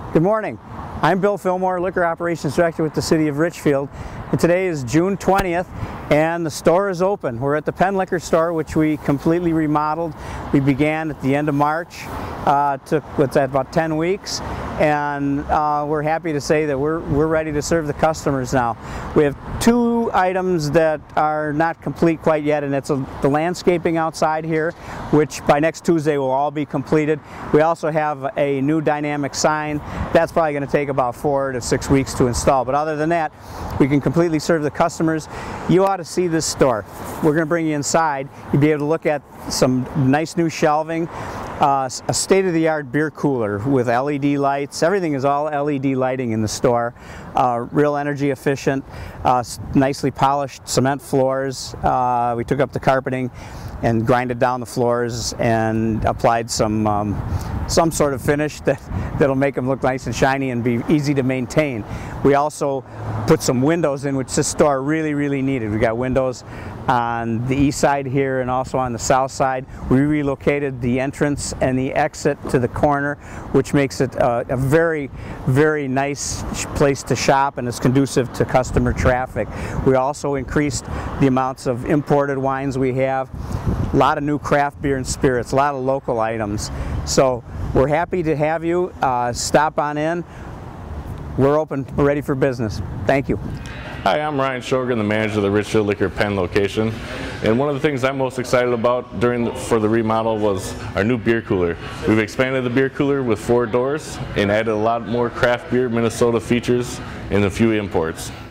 Good morning. I'm Bill Fillmore, Liquor Operations Director with the City of Richfield. And today is June 20th and the store is open. We're at the Penn Liquor Store, which we completely remodeled. We began at the end of March. Took about 10 weeks, and we're happy to say that we're ready to serve the customers now. We have two items that are not complete quite yet, and it's the landscaping outside here, which by next Tuesday will all be completed. We also have a new dynamic sign. That's probably going to take about 4 to 6 weeks to install, but other than that, we can completely serve the customers. You ought to see this store. We're going to bring you inside. You'll be able to look at some nice new shelving, a state-of-the-art beer cooler with LED lights. Everything is all LED lighting in the store. Real energy efficient, nicely polished cement floors. We took up the carpeting and grinded down the floors and applied some sort of finish that'll make them look nice and shiny and be easy to maintain. We also put some windows in, which this store really needed. We got windows on the east side here and also on the south side. We relocated the entrance and the exit to the corner, which makes it a very nice place to shop and is conducive to customer traffic. We also increased the amounts of imported wines we have. A lot of new craft beer and spirits, a lot of local items. So we're happy to have you. Stop on in. We're open, we're ready for business. Thank you. Hi, I'm Ryan Shogan, the manager of the Richfield Liquor Penn location. And one of the things I'm most excited about for the remodel was our new beer cooler. We've expanded the beer cooler with 4 doors and added a lot more craft beer Minnesota features and a few imports.